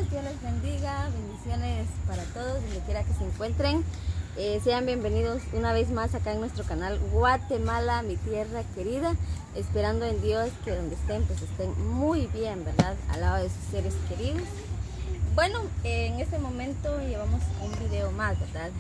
Dios les bendiga, bendiciones para todos, donde quiera que se encuentren. Sean bienvenidos una vez más acá en nuestro canal Guatemala, mi tierra querida. Esperando en Dios que donde estén, pues estén muy bien, ¿verdad? Al lado de sus seres queridos. Bueno, en este momento llevamos un video más, ¿verdad?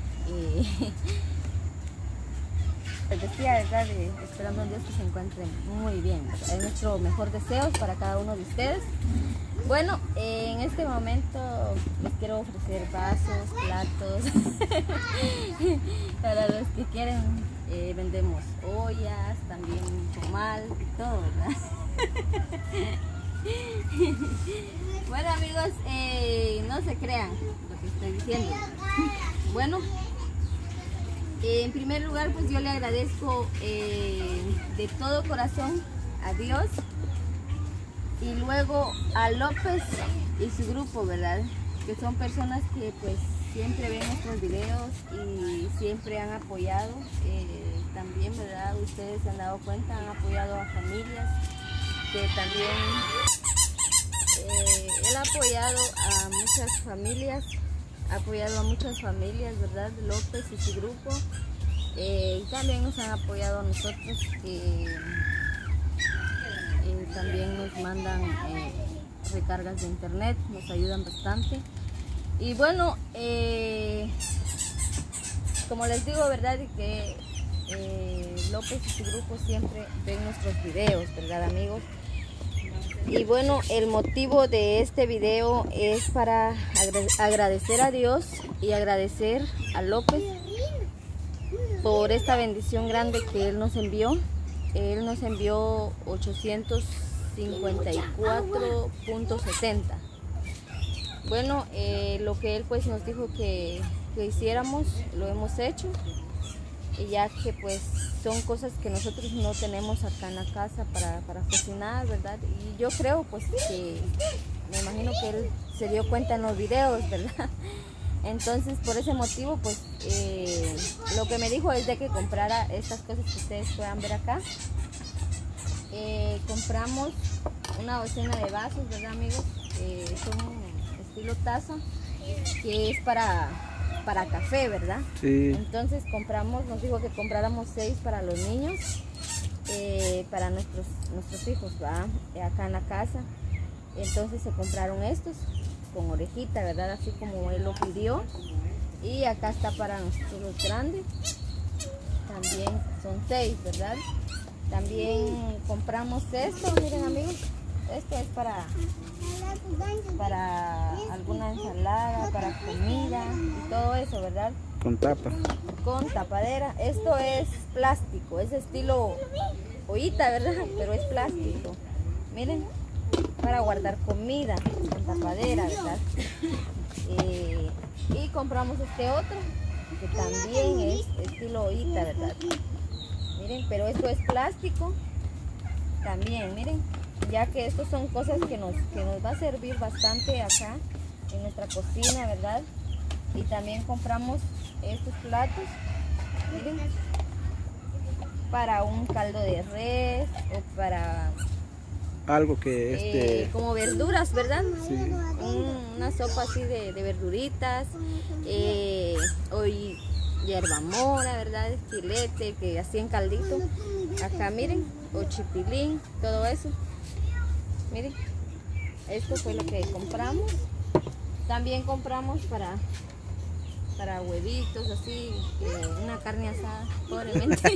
Les decía, ¿verdad? Esperando en Dios que se encuentren muy bien, ¿verdad? Es nuestro mejor deseo para cada uno de ustedes. Bueno, en este momento les quiero ofrecer vasos, platos. Para los que quieren, vendemos ollas, también comal, todo, ¿verdad? Bueno, amigos, no se crean lo que estoy diciendo. Bueno, en primer lugar, pues yo le agradezco de todo corazón a Dios y luego a López y su grupo, ¿verdad? Que son personas que pues siempre ven nuestros videos y siempre han apoyado. También, ¿verdad? Ustedes se han dado cuenta, han apoyado a familias que también él ha apoyado a muchas familias. Ha apoyado a muchas familias, ¿verdad? López y su grupo. Y también nos han apoyado a nosotros. También nos mandan recargas de internet, nos ayudan bastante. Y bueno, como les digo, ¿verdad? Que López y su grupo siempre ven nuestros videos, ¿verdad, amigos? Y bueno, el motivo de este video es para agradecer a Dios y agradecer a López por esta bendición grande que Él nos envió. Él nos envió 854.70. Bueno, lo que Él pues nos dijo que hiciéramos, lo hemos hecho. Y ya que pues son cosas que nosotros no tenemos acá en la casa para cocinar, ¿verdad? Y yo creo pues que, me imagino que él se dio cuenta en los videos, ¿verdad? Entonces por ese motivo pues lo que me dijo es de que comprara estas cosas que ustedes puedan ver acá. Compramos una docena de vasos, ¿verdad, amigos? Son estilo taza, que es para café, ¿verdad? Sí. Entonces compramos, nos dijo que compráramos 6 para los niños, para nuestros hijos, ¿verdad? Acá en la casa. Entonces se compraron estos con orejita, ¿verdad? Así como él lo pidió. Y acá está para nosotros los grandes. También son 6, ¿verdad? También compramos esto, miren, amigos. Esto es para alguna ensalada, para comida y todo eso, ¿verdad? Con tapa. Con tapadera. Esto es plástico, es estilo ollita, ¿verdad? Pero es plástico. Miren, para guardar comida con tapadera, ¿verdad? Y compramos este otro, que también es estilo ollita, ¿verdad? Miren, pero esto es plástico también, miren. Ya que estos son cosas que nos va a servir bastante acá en nuestra cocina, ¿verdad? Y también compramos estos platos, miren, para un caldo de res o para algo que como verduras, ¿verdad? Sí. Una sopa así de verduritas, o hierba mora, ¿verdad? Filete, que así en caldito. Acá miren, o chipilín, todo eso. Miren, esto fue lo que compramos. También compramos para huevitos, así, una carne asada, pobremente.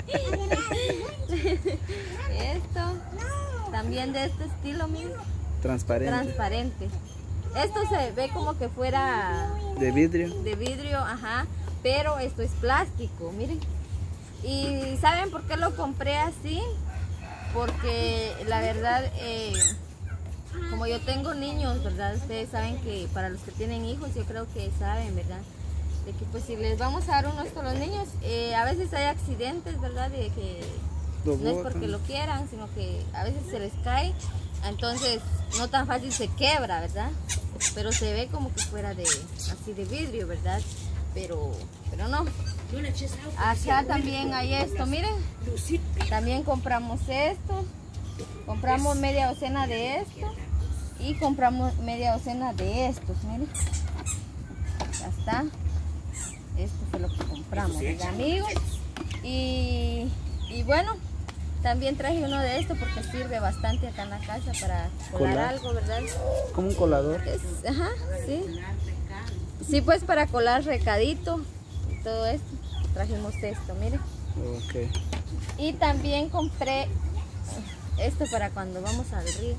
Esto, también de este estilo, miren. Transparente. Esto se ve como que fuera de vidrio. De vidrio, ajá, pero esto es plástico, miren. ¿Y saben por qué lo compré así? Porque la verdad, como yo tengo niños, ¿verdad? Ustedes saben que para los que tienen hijos, yo creo que saben, ¿verdad? De que pues si les vamos a dar uno a los niños, a veces hay accidentes, ¿verdad? De que no es porque lo quieran, sino que a veces se les cae, entonces no tan fácil se quebra, ¿verdad? Pero se ve como que fuera así de vidrio, ¿verdad? Pero no. Acá también hay esto, miren. También compramos esto. Compramos media docena de esto. Y compramos media docena de estos, miren. Ya está. Esto fue lo que compramos, mis amigos. Y bueno, también traje uno de estos porque sirve bastante acá en la casa para colar algo, ¿verdad? Como un colador. Ajá, sí. Sí, pues para colar recadito y todo esto. Trajimos esto, miren. Ok. Y también compré esto para cuando vamos al río.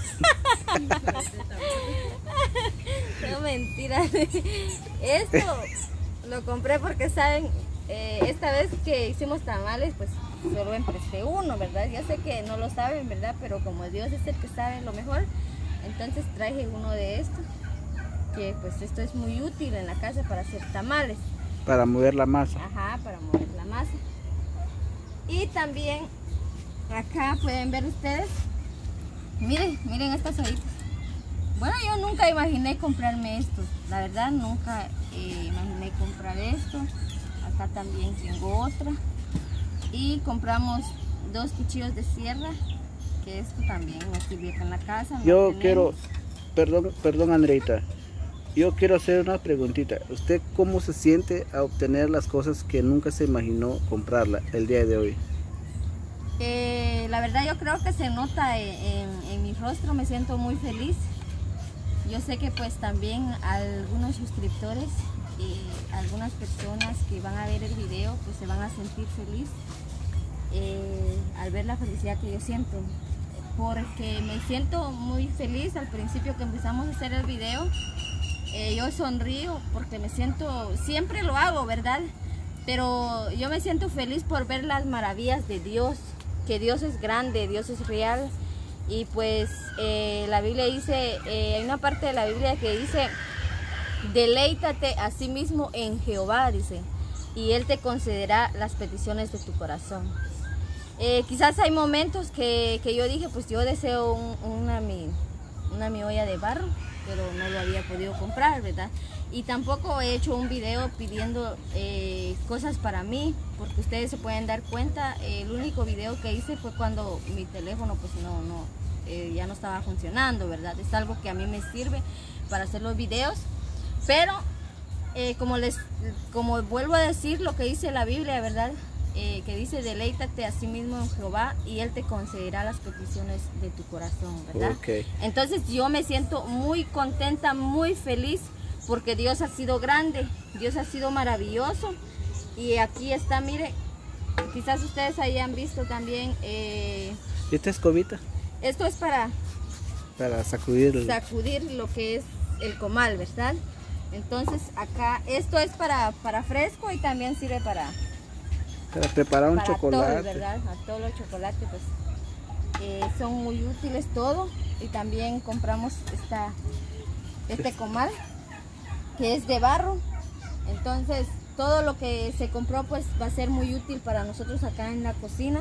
No, mentira. Esto lo compré porque, saben, esta vez que hicimos tamales, pues solo empresté uno, ¿verdad? Ya sé que no lo saben, ¿verdad? Pero como Dios es el que sabe lo mejor, entonces traje uno de estos, que pues esto es muy útil en la casa para hacer tamales. Para mover la masa. Ajá, para mover la masa. Y también acá pueden ver ustedes, miren estas hojitas. Bueno, yo nunca imaginé comprarme estos, la verdad nunca imaginé comprar esto. Acá también tengo otra. Y compramos 2 cuchillos de sierra, que esto también nos sirve acá en la casa. Yo quiero, perdón Andreita, yo quiero hacer una preguntita. ¿Usted cómo se siente a obtener las cosas que nunca se imaginó comprarla el día de hoy? La verdad yo creo que se nota en mi rostro, me siento muy feliz. Yo sé que pues también algunos suscriptores y algunas personas que van a ver el video pues se van a sentir feliz al ver la felicidad que yo siento, porque me siento muy feliz. Al principio que empezamos a hacer el video, yo sonrío porque me siento, siempre lo hago, ¿verdad? Pero yo me siento feliz por ver las maravillas de Dios, que Dios es grande, Dios es real. Y pues la Biblia dice, hay una parte de la Biblia que dice, deleítate a sí mismo en Jehová, dice, y Él te concederá las peticiones de tu corazón. Quizás hay momentos que yo dije, pues yo deseo una mi olla de barro, pero no lo había podido comprar, ¿verdad? Y tampoco he hecho un video pidiendo cosas para mí, porque ustedes se pueden dar cuenta, el único video que hice fue cuando mi teléfono pues ya no estaba funcionando, ¿verdad? Es algo que a mí me sirve para hacer los videos, pero como vuelvo a decir lo que dice la Biblia, ¿verdad? Que dice, deleítate a sí mismo en Jehová y Él te concederá las peticiones de tu corazón, ¿verdad? Okay. Entonces yo me siento muy contenta, muy feliz, porque Dios ha sido grande, Dios ha sido maravilloso. Y aquí está, mire, quizás ustedes hayan visto también. ¿Esta escobita? Esto es para sacudir lo que es el comal, ¿verdad? Entonces acá, esto es para fresco y también sirve para preparar un chocolate. Todo, ¿verdad? A todos los chocolates pues son muy útiles todo. Y también compramos este comal, que es de barro. Entonces todo lo que se compró pues va a ser muy útil para nosotros acá en la cocina.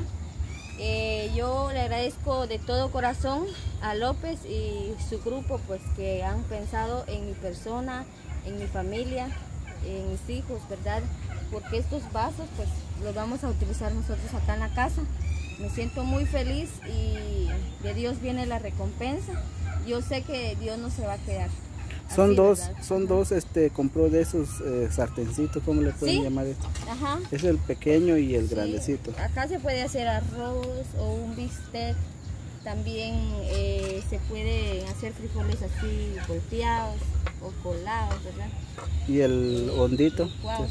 Yo le agradezco de todo corazón a López y su grupo pues que han pensado en mi persona, en mi familia, en mis hijos, ¿verdad? Porque estos vasos pues los vamos a utilizar nosotros acá en la casa. Me siento muy feliz y de Dios viene la recompensa. Yo sé que Dios no se va a quedar. Son así, dos, compró de esos sartencitos, ¿cómo le pueden llamar esto? Ajá. Es el pequeño y el grandecito. Acá se puede hacer arroz o un bistec. También se pueden hacer frijoles así volteados o colados, ¿verdad? Y el hondito.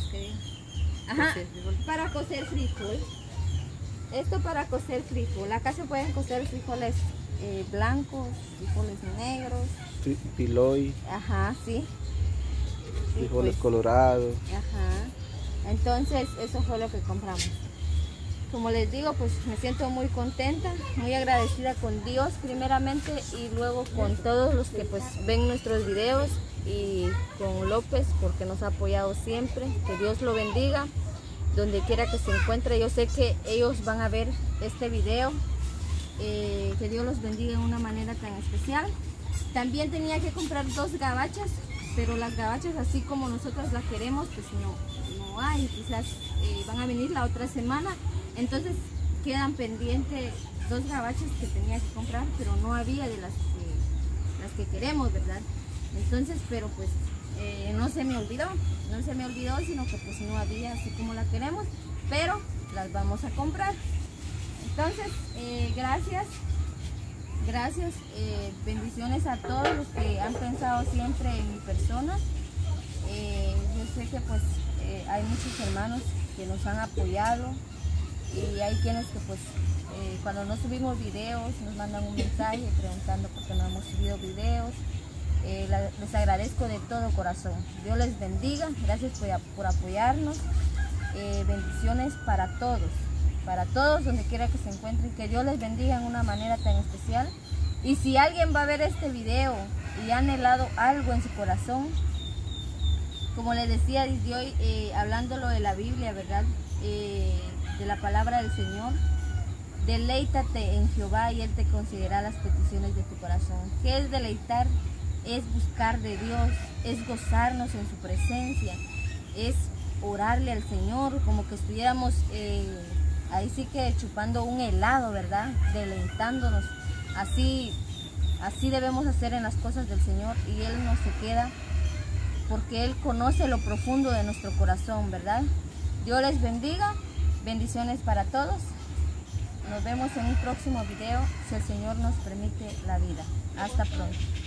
Ajá, para cocer frijol. Esto para cocer frijol. Acá se pueden cocer frijoles blancos, frijoles negros. Piloy. Ajá, sí. Frijoles pues, colorados. Ajá. Entonces eso fue lo que compramos. Como les digo, pues me siento muy contenta, muy agradecida con Dios primeramente y luego con todos los que pues ven nuestros videos y con López porque nos ha apoyado siempre. Que Dios lo bendiga donde quiera que se encuentre. Yo sé que ellos van a ver este video. Que Dios los bendiga de una manera tan especial. También tenía que comprar 2 gabachas, pero las gabachas así como nosotros las queremos pues no hay. Quizás van a venir la otra semana. Entonces quedan pendientes 2 gabachas que tenía que comprar, pero no había de las las que queremos, ¿verdad? Entonces, pero pues no se me olvidó, sino que pues no había así como la queremos, pero las vamos a comprar. Entonces, gracias, bendiciones a todos los que han pensado siempre en mi persona. Yo sé que pues hay muchos hermanos que nos han apoyado y hay quienes que pues cuando no subimos videos nos mandan un mensaje preguntando por qué no hemos subido videos. Les agradezco de todo corazón. Dios les bendiga, gracias por apoyarnos. Bendiciones para todos donde quiera que se encuentren, que Dios les bendiga en una manera tan especial. Y si alguien va a ver este video y ha anhelado algo en su corazón, como les decía desde hoy, hablándolo de la Biblia, ¿verdad? De la palabra del Señor, deleítate en Jehová y Él te concederá las peticiones de tu corazón. ¿Qué es deleitar? Es buscar de Dios, es gozarnos en su presencia, es orarle al Señor como que estuviéramos ahí sí que chupando un helado, ¿verdad? Deleitándonos. Así debemos hacer en las cosas del Señor y Él no se queda porque Él conoce lo profundo de nuestro corazón, ¿verdad? Dios les bendiga, bendiciones para todos. Nos vemos en un próximo video si el Señor nos permite la vida. Hasta pronto.